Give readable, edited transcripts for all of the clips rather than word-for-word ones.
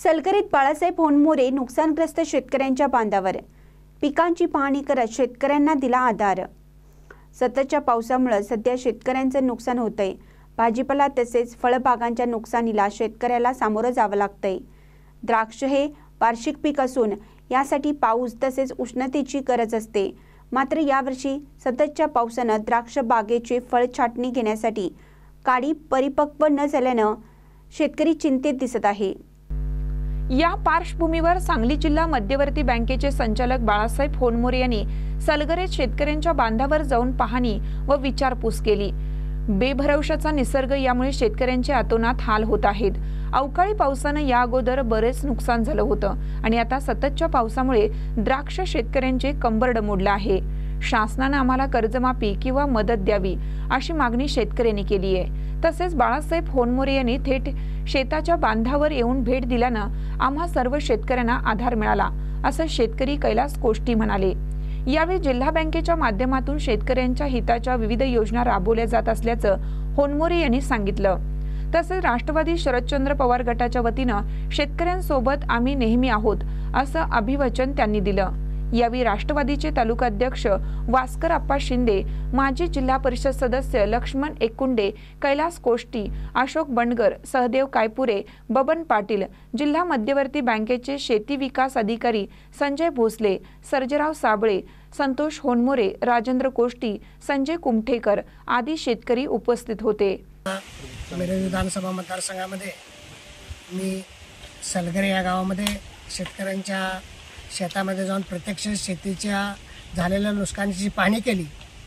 सलगरीत बाळासाहेब होनमोरे नुकसानग्रस्त शेतकऱ्यांच्या बांधावर पिकांची पाहणी करत शेतकऱ्यांना दिला आधार। सततच्या पावसामुळे सध्या शेतकऱ्यांचं नुकसान होतंय। भाजीपाला तसेच फळबागांच्या नुकसानीला शेतकऱ्याला सामोरं जावं लागतंय। द्राक्ष हे वार्षिक पीक असून यासाठी पाऊस तसेच उष्णतेची गरज असते। मात्र यावर्षी सततच्या पावसानं द्राक्ष बागेचे फळ छाटणी घेण्यासाठी काडी परिपक्व न झाल्यानं शेतकरी चिंतेत दिसत आहे। या पार्श्वभूमीवर सांगली जिल्हा मध्यवर्ती बँकेचे संचालक बाळासाहेब होनमोरे यांनी सलगरीत शेतकऱ्यांच्या बांधावर जाऊन पाहणी व विचारपूस केली। बेभरवशाचा निसर्ग यामुळे शेतकऱ्यांचे अतोनात हाल होत आहेत। अवकाळी पावसानं या अगोदर बरेच नुकसान झालं होतं आणि आता सततच्या पावसामुळे द्राक्ष शेतकऱ्यांचे कंबरड मोडलं आहे। शासनाने आम्हाला कर्जमाफी किंवा मदत द्यावी अशी मागणी शेतकऱ्यांनी केली आहे। तसेच बाळासाहेब होनमोरे यांनी थेट शेताच्या बांधावर येऊन भेट दिल्यानं आम्हा सर्व शेतकऱ्यांना आधार मिळाला असं शेतकरी कैलास कोष्टी म्हणाले। यावेळी जिल्हा बँकेच्या माध्यमातून शेतकऱ्यांच्या हिताच्या विविध योजना राबवल्या जात असल्याचं होनमोरे यांनी सांगितलं। तसेच राष्ट्रवादी शरदचंद्र पवार गटाच्या वतीनं शेतकऱ्यांसोबत आम्ही नेहमी आहोत असं अभिवचन त्यांनी दिलं। यावेळी राष्ट्रवादीचे तालुकाध्यक्ष वास्कर अप्पा शिंदे, माजी जिल्हा परिषद सदस्य लक्ष्मण एकुंडे, कैलास कोष्टी, अशोक बंडगर, सहदेव कायपुरे, बबन पाटील, जिल्हा मध्यवर्ती बँकेचे शेती विकास अधिकारी संजय भोसले, सर्जेराव साबळे, संतोष होनमोरे, राजेंद्र कोष्टी, संजय कुमठेकर आदी शेतकरी उपस्थित होते। मिरज विधानसभा मतदारसंघामध्ये मी सलगरे या गावामध्ये शेतकऱ्यांच्या शेतामध्ये जाऊन प्रत्यक्ष शेतीच्या झालेल्या नुकसानीची पाहणी केली।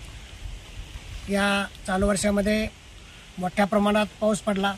या चालू वर्षामध्ये मोठ्या प्रमाणात पाऊस पडला।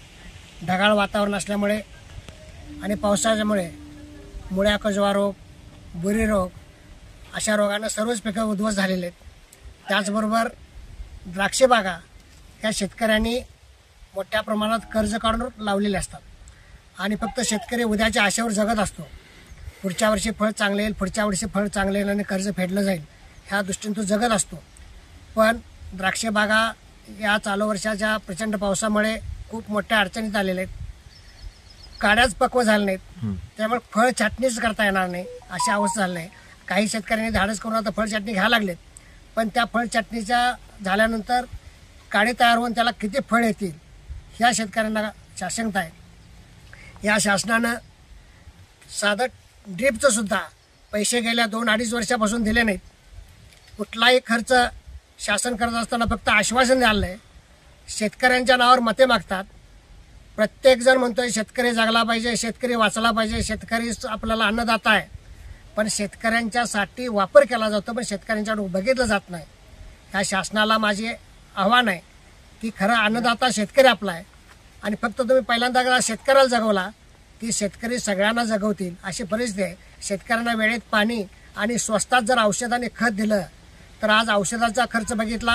ढगाळ वातावरण असल्यामुळे आणि पावसाच्यामुळे मुळ्या कजवा रोग, बुरी रोग अशा रोगानं सर्वच पिकं उद्ध्वस्त झालेले आहेत। त्याचबरोबर द्राक्ष बागा या शेतकऱ्यांनी मोठ्या प्रमाणात कर्ज काढून लावलेले असतात आणि फक्त शेतकरी उद्याच्या आशेवर जगत असतो। पुढच्या वर्षी फळ चांगले येईल, पुढच्या वर्षी फळ चांगले येईल आणि कर्ज फेडलं जाईल ह्या दृष्टीने तो जगत असतो। पण द्राक्ष बागा या चालू वर्षाच्या प्रचंड पावसामुळे खूप मोठ्या अडचणीत आलेल्या आहेत। काड्याच पक्व झाले नाहीत, त्यामुळे फळ छाटणीच करता येणार नाही अशी अवस्था झाली आहे। काही शेतकऱ्यांनी धाडस करून आता फळ छाटणी घ्यायला लागलेत, पण त्या फळ छाटणीच्या झाल्यानंतर काडी तयार होऊन त्याला किती फळ येतील ह्या शेतकऱ्यांना आशंका आहे। या शासनानं साधं ड्रीपचं सुद्धा पैसे गेल्या 2-2.5 वर्षापासून दिले नाहीत। कुठलाही खर्च शासन करत असताना फक्त आश्वासन द्यायला आहे। शेतकऱ्यांच्या नावावर मते मागतात। प्रत्येकजण म्हणतोय शेतकरी जगला पाहिजे, शेतकरी वाचला पाहिजे, शेतकरी आपल्याला अन्नदाता आहे, पण शेतकऱ्यांच्यासाठी वापर केला जातो पण शेतकऱ्यांच्याकडे बघितलं जात नाही। ह्या शासनाला माझे आव्हान आहे की खरा अन्नदाता शेतकरी आपला आहे आणि फक्त तुम्ही पहिल्यांदा शेतकऱ्याला जगवला की शेतकरी सगळ्यांना जगवतील अशी परिस्थिती आहे। शेतकऱ्यांना वेळेत पाणी आणि स्वस्तात जर औषध आणि खत दिलं तर आज औषधाचा खर्च बघितला,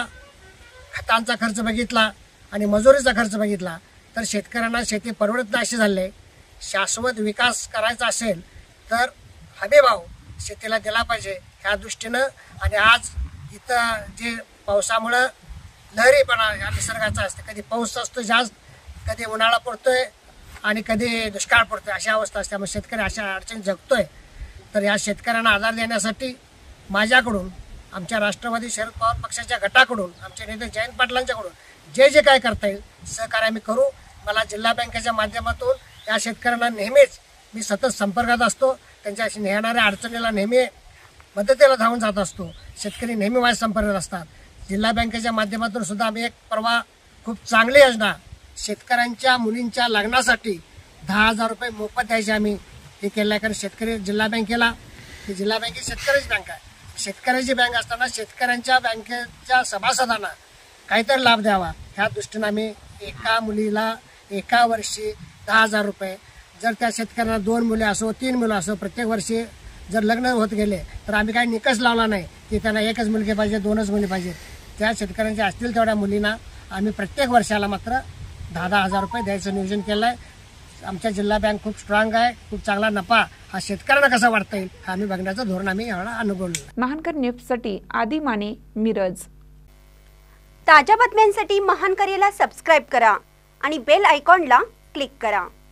खतांचा खर्च बघितला आणि मजुरीचा खर्च बघितला तर शेतकऱ्यांना शेती परवडत नाही अशी झाली आहे। शाश्वत विकास करायचा असेल तर हमीभाव शेतीला दिला पाहिजे ह्या दृष्टीनं। आणि आज इथं जे पावसामुळं लहरीपणा या निसर्गाचा असते, कधी पाऊस असतो जास्त, कधी उन्हाळा पडतोय आणि कधी दुष्काळ पडतोय अशी अवस्था असते। त्यामुळे शेतकरी अशा अडचणी जगतोय। तर या शेतकऱ्यांना आधार देण्यासाठी माझ्याकडून, आमच्या राष्ट्रवादी शरद पवार पक्षाच्या गटाकडून, आमचे नेते जयंत पाटलांच्याकडून जे जे काय करता येईल सहकार्य आम्ही करू। मला जिल्हा बँकेच्या माध्यमातून या शेतकऱ्यांना नेहमीच मी सतत संपर्कात असतो, त्यांच्या येणाऱ्या अडचणीला नेहमी मदतीला धावून जात असतो। शेतकरी नेहमी माझ्या संपर्कात असतात। जिल्हा बँकेच्या माध्यमातून सुद्धा आम्ही एक परवा खूप चांगली योजना शेतकऱ्यांच्या मुलींच्या लग्नासाठी 10,000 रुपये मोफत द्यायचे आम्ही हे केलं आहे। कारण शेतकरी जिल्हा बँकेला, ही जिल्हा बँक शेतकऱ्याची बँक आहे, शेतकऱ्याची बँक असताना शेतकऱ्यांच्या बँकेच्या सभासदांना काहीतरी लाभ द्यावा ह्या दृष्टीने आम्ही एका मुलीला एका वर्षी 10,000 रुपये, जर त्या शेतकऱ्यांना 2 मुले असो 3 मुलं असो प्रत्येक वर्षी जर लग्न होत गेले तर आम्ही काही निकष लावला नाही की त्यांना एकच मुलगी पाहिजे 2च मुली पाहिजे। त्या शेतकऱ्यांच्या असतील तेवढ्या मुलींना आम्ही प्रत्येक वर्षाला मात्र 10,000 रुपये द्यायचं नियोजन केलं आहे। आमच्या जिल्हा बँक खूप स्ट्रॉंग आहे, खूप चांगला नफा हा शेतकऱ्यांना कसा वाढता येईल हा आम्ही बघण्याचं धोरण आम्ही यावेळेला अनुभवलं। महानकर न्यूजसाठी आदी माने, मिरज। ताज्या बातम्यांसाठी महानकरेला सबस्क्राइब करा आणि बेल आयकॉनला क्लिक करा।